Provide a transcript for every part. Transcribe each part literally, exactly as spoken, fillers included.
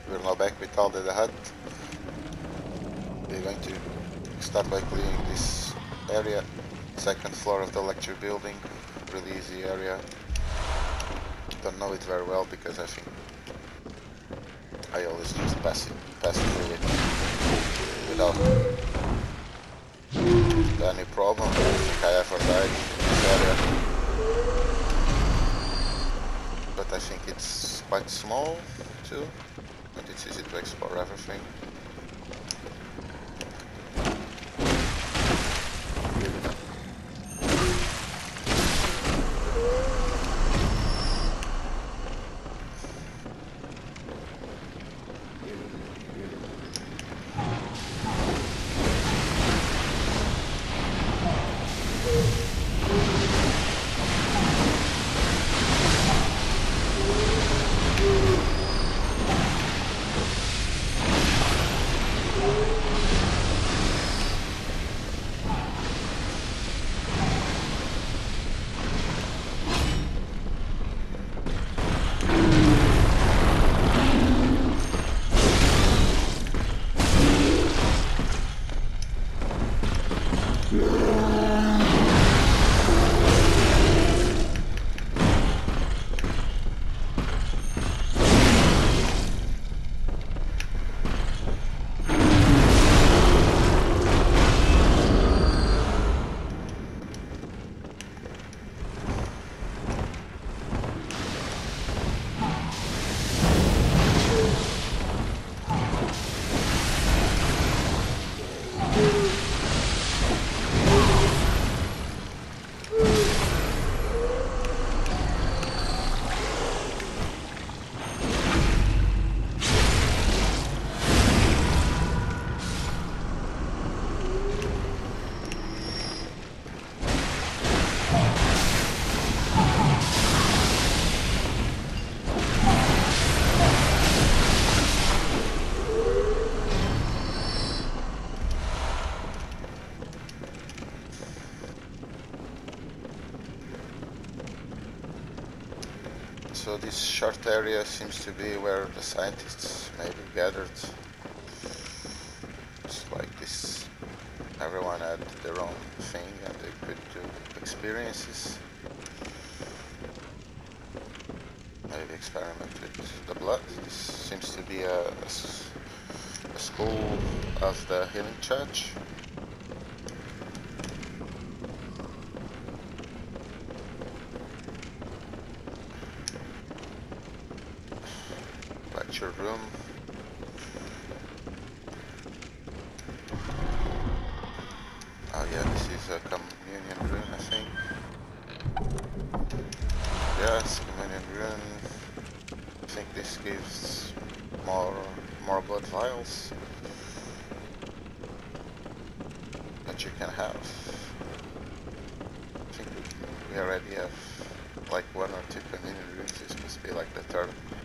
we're now back with Alde the Hut. We're going to start by cleaning this area, second floor of the lecture building, really easy area. Don't know it very well because I think I always just pass it, pass through it without any problem. I don't think I ever died in this area, but I think it's quite small too, and it's easy to explore everything. So this short area seems to be where the scientists maybe gathered. It's like this, everyone had their own thing and they could do experiences. Maybe experiment with the blood. This seems to be a, a, a school of the healing church. Lecture room. Oh yeah, this is a communion room, I think. Yes, communion room. I think this gives more more blood vials that you can have. I think we already have like one or two communion rooms. This must be like the third.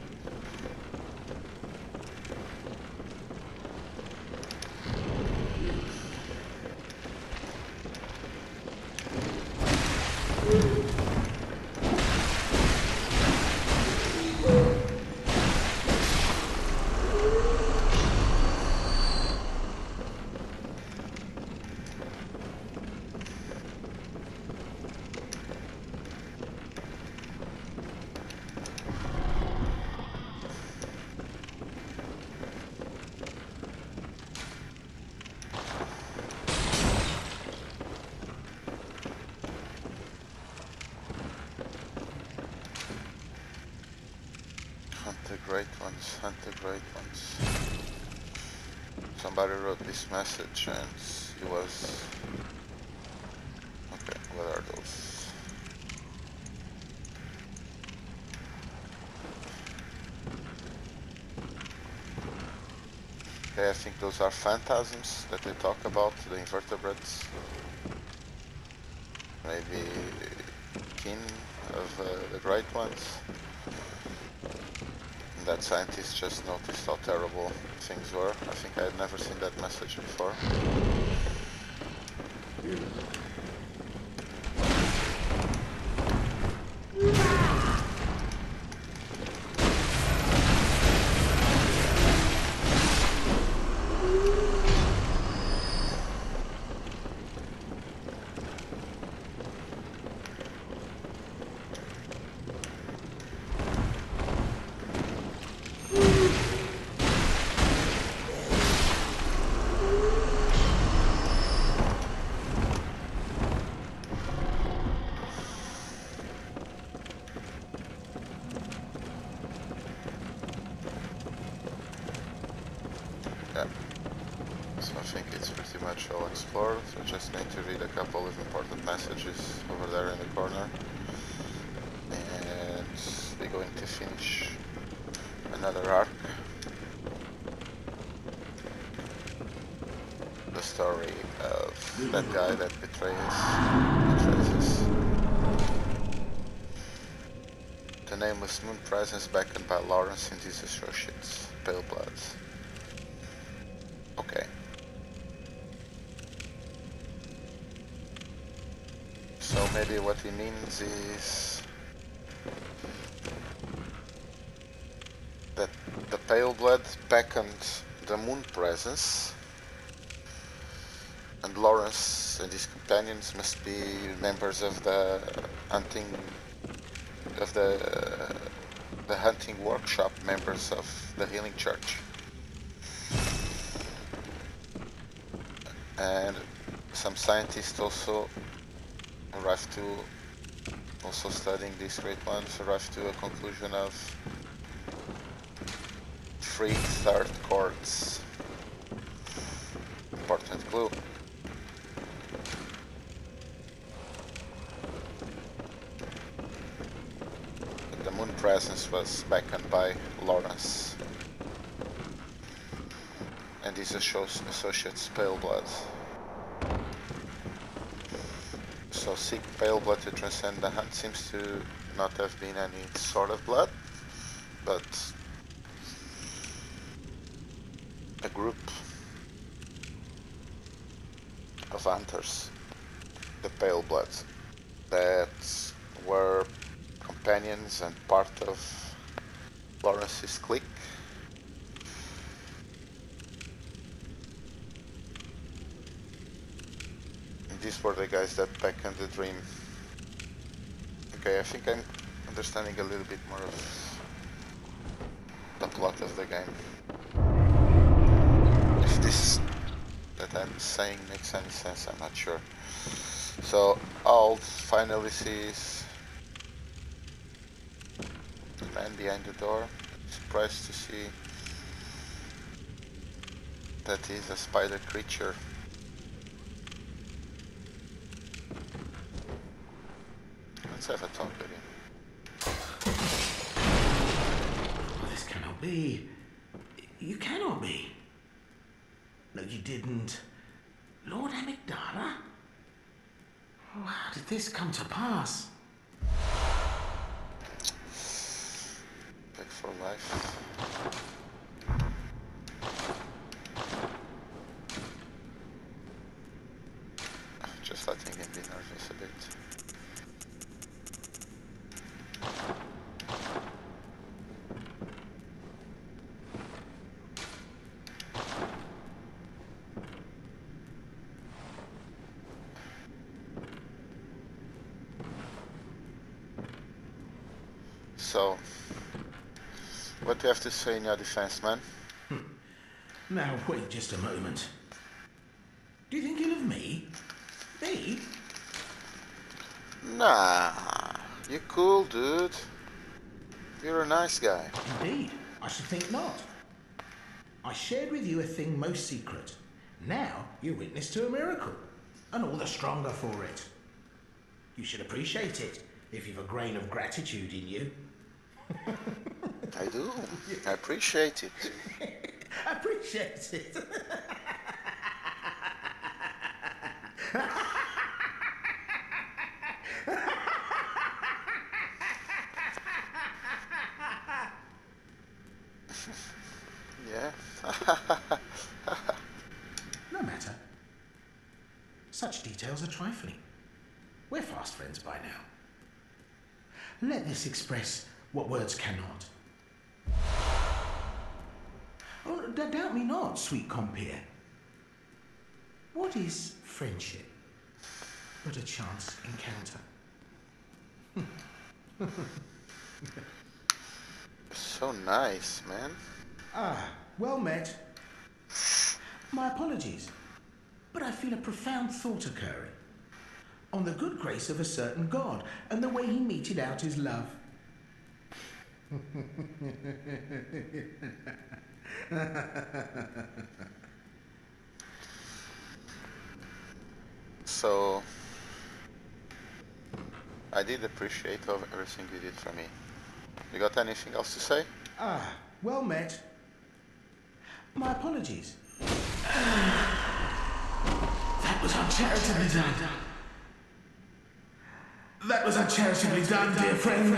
Hunt the great ones, hunt the great ones. Somebody wrote this message and it was... Okay, what are those? Okay, I think those are phantasms that they talk about, the invertebrates. Maybe kin of uh, the great ones. That scientist just noticed how terrible things were. I think I had never seen that message before. Yeah. So I think it's pretty much all explored. So I just need to read a couple of important messages over there in the corner. And we're going to finish another arc. The story of that guy that betrays, betrays us. The nameless moon presence beckoned by Laurence and his associates, Paleblood. Okay. So maybe what he means is that the Paleblood beckoned the moon presence, and Laurence and his companions must be members of the hunting of the uh, the hunting workshop, members of the healing church. And some scientists also arrived to, also studying these great ones, arrived to a conclusion of three third chords. Important clue. The moon presence was beckoned by Laurence and his associates, Paleblood. So seek Paleblood to transcend the hunt seems to not have been any sort of blood, but a group of hunters, the Paleblood, that were companions and part of Laurence's clique. And these were the guys that beckoned the dream. Okay, I think I'm understanding a little bit more of the plot of the game. If this that I'm saying makes any sense, I'm not sure. So Alt finally sees the man behind the door. Surprised to see that he's a spider creature. Let's have a talk with him. Oh, this cannot be. You cannot be. No, you didn't. Lord Amygdala? Oh, how did this come to pass? Back for life. Just letting him be nervous a bit. So, what do you have to say in your defense, man? Hmm. Now, wait just a moment. Do you think ill of me? Me? Nah, you cool, dude. You're a nice guy. Indeed, I should think not. I shared with you a thing most secret. Now you're witness to a miracle, and all the stronger for it. You should appreciate it if you've a grain of gratitude in you. I do. I appreciate it. Appreciate it. Yeah. No matter. Such details are trifling. We're fast friends by now. Let this express what words cannot. Oh, d- doubt me not, sweet compeer. What is friendship but a chance encounter? So nice, man. Ah, well met. My apologies, but I feel a profound thought occurring on the good grace of a certain god and the way he meted out his love. So I did appreciate of everything you did for me. You got anything else to say? Ah, well met. My apologies. That was uncharitably done. That was uncharitably done, dear friend.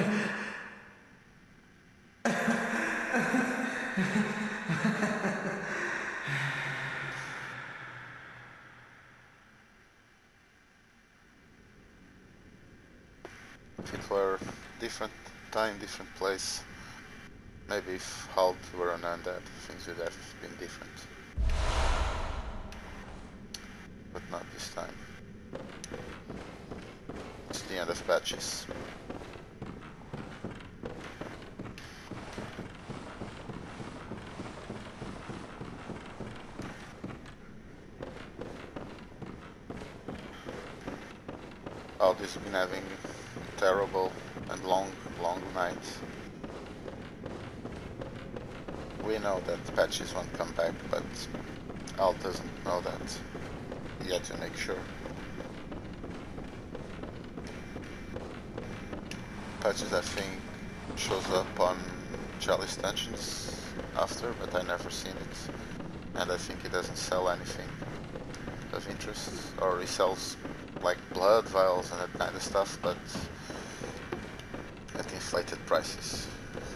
If it were different time, different place, maybe if Hald were an undead, things would have been different. But not this time. It's the end of patches. Hald has been having a terrible and long, long night. We know that patches won't come back, but Al doesn't know that. Yet to make sure. Patches, I think, shows up on Chalice Dungeons after, but I never seen it. And I think he doesn't sell anything of interest, or he sells like blood vials and that kind of stuff, but at inflated prices.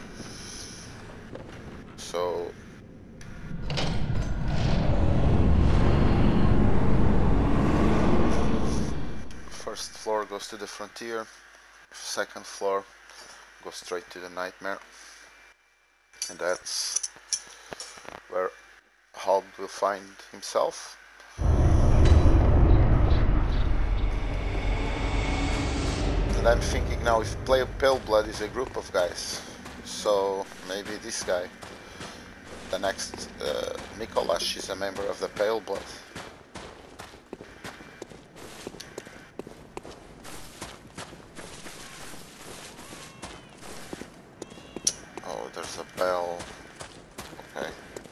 So first floor goes to the frontier, second floor goes straight to the Nightmare, and that's where Hald will find himself. And I'm thinking now, if Paleblood is a group of guys, so maybe this guy, the next uh, Mikolash, is a member of the Paleblood. Oh, there's a bell. Okay.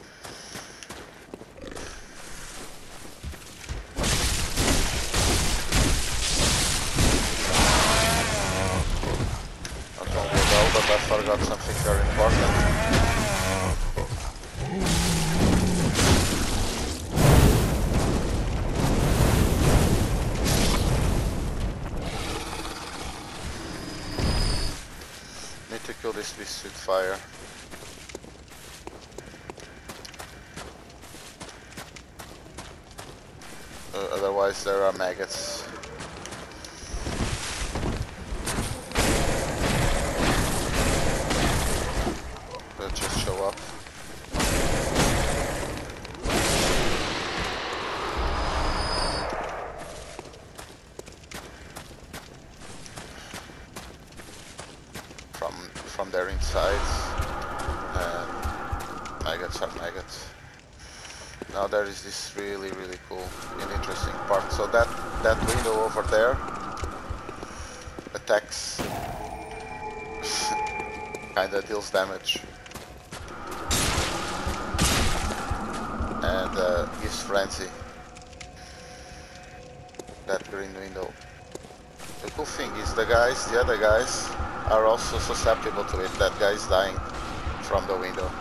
Not only a bell, but I forgot something very important. Need to kill this beast with fire. Uh, otherwise there are maggots. They'll just show up. From from their insides, and maggots are maggots. Now there is this really really cool and interesting part. So that that window over there attacks, kinda deals damage, and uh, gives frenzy. That green window. The cool thing is the guys, the other guys, are also susceptible to it. That guy is dying from the window.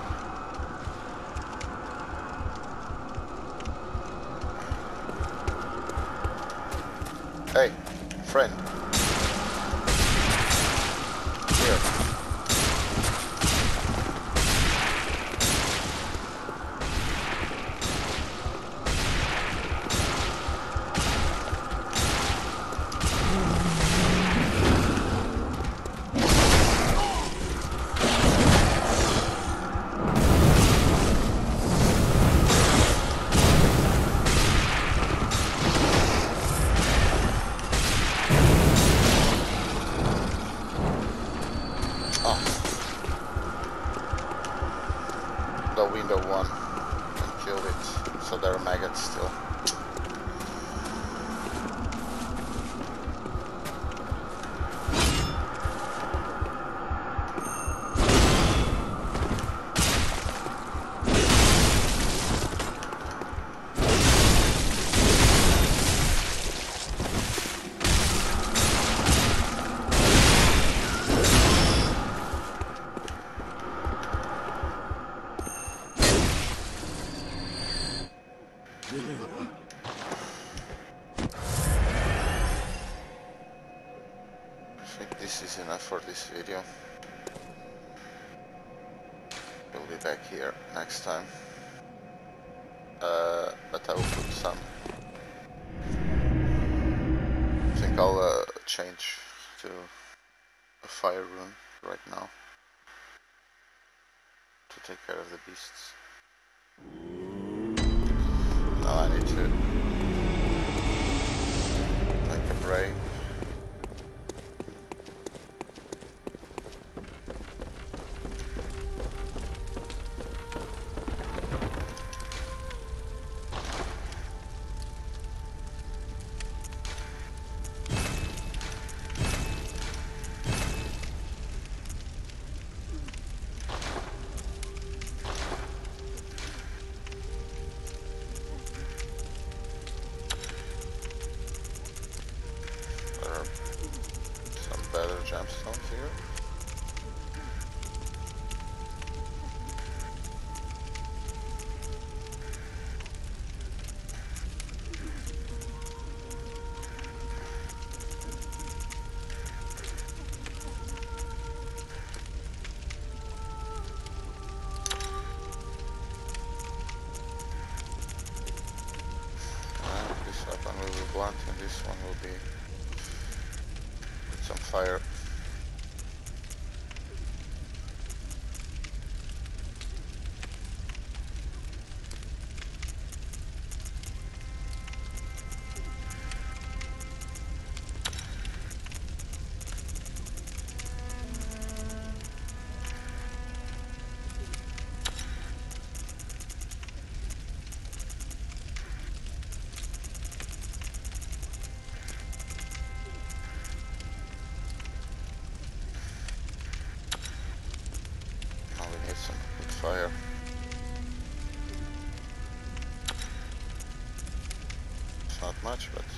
Hey, friend. Here. The window one and killed it, so there are maggots still. time for this video. We'll be back here next time. Uh, but I will put some... I think I'll uh, change to a fire room right now to take care of the beasts. Now I need to make a break. Gemstones here. And this weapon will be blunt and this one will be with some fire. Some good fire. It's not much, but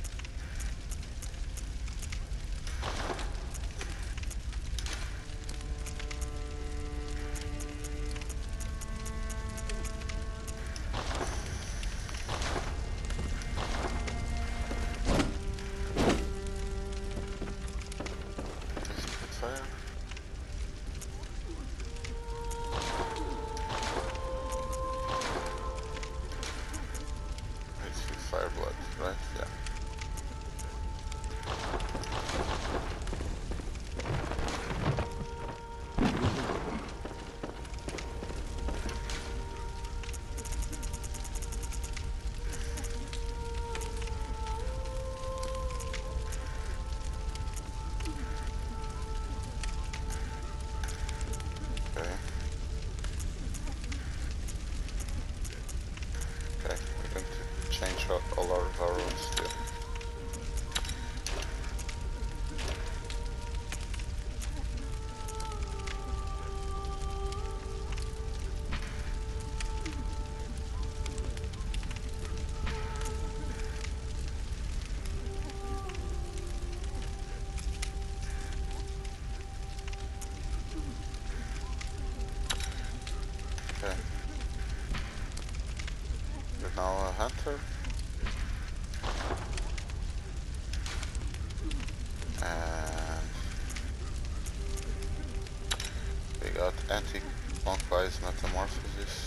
there's good fire. Paleblood, right? Yeah. Okay. Okay, we're going to change out all our varroons too. Okay. You're now a hunter. And we got anti-clockwise metamorphosis.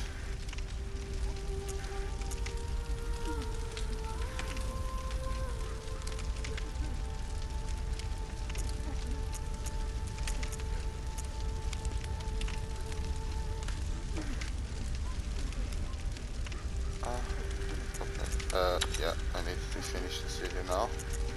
Ah, okay. Uh, yeah, I need to finish this video now.